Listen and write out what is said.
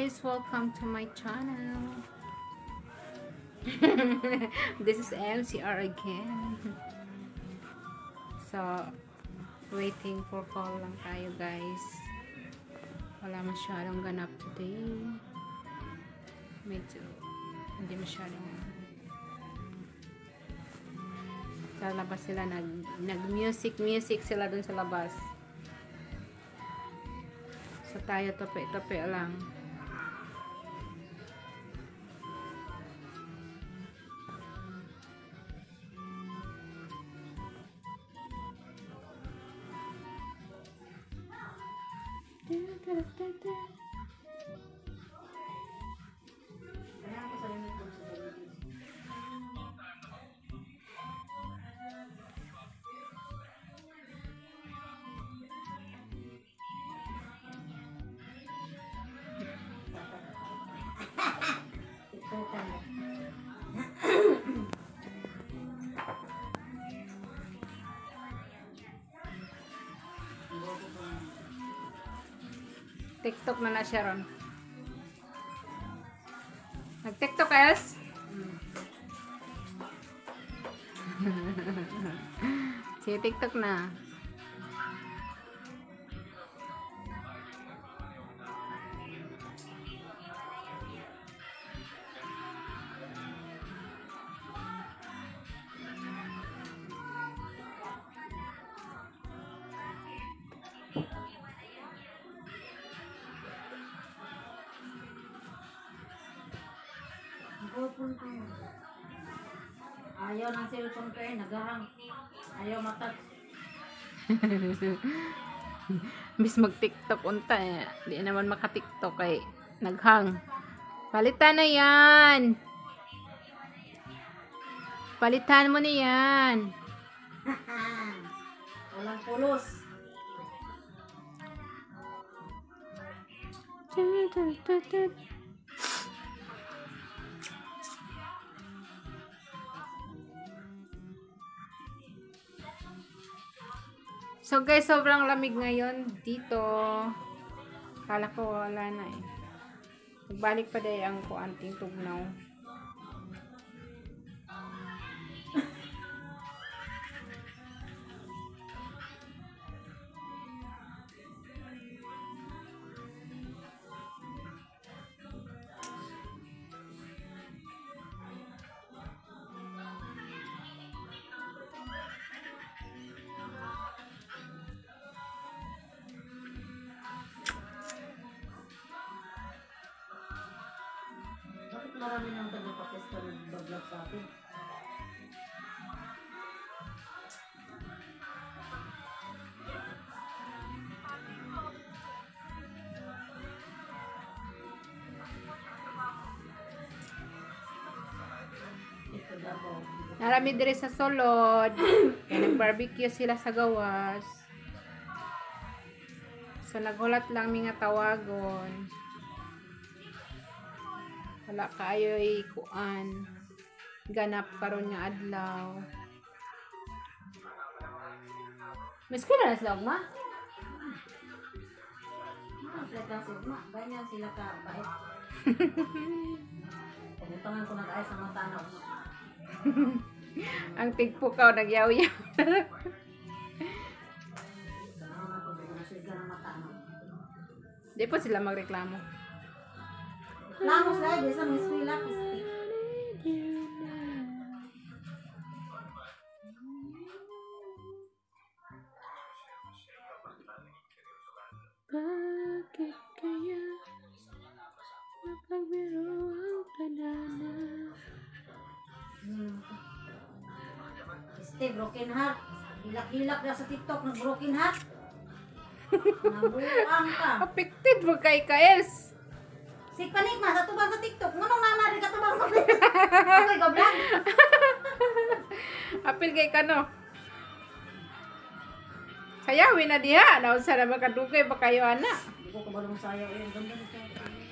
guys, welcome to my channel. This is MCR again. So, waiting for call lang tayo guys. Wala masyadong ganap today. Medyo hindi masyadong sa labas sila nag-music sila dun sa labas. So tayo tope lang. TikTok na siya ron. Nag-TikTok es? Si TikTok na. Ayaw ng cellphone ko naghahang. Ayaw matag. Bis mag-TikTok unta eh. Di naman maka-TikTok eh. Naghang. Palitan na yan. Palitan mo na yan. Walang pulos. So guys, sobrang lamig ngayon dito. Kala ko wala na eh. Nagbalik pa day ang kuanting tugnaw. Marami nang taga-Pakistan nag-vlog sa atin. Ito daw. Narami dire sa Solod. Kaya nag-barbecue sila sa gawas. So naghulat lang mga tawagon. Wala kayo kuan ganap karon nga adlaw. Mas ko na sa ma. Ganyan sila ka bait. Pumuntangan ko nag-ayos sa mga tanaw. Ang tigpukaw nagyaw-yaw. Di po sila magreklamo. Lamos lagi sa Miss Willa Pisti. Bakit kaya mapagbiro ang tadhana? Pisti, broken heart. Hilak-hilak na sa TikTok ng broken heart. Nabuang ka. Affected mo kay Kaes. Si Panikma sa tubang sa TikTok. Ngunong namari ka tubang sa TikTok? Ako'y goblang. Apil kay kano. Sayawin na diha. Naunsa na makadugay ba kayo ana? Hindi ko kabalong sayaw. Ganda na sayaw.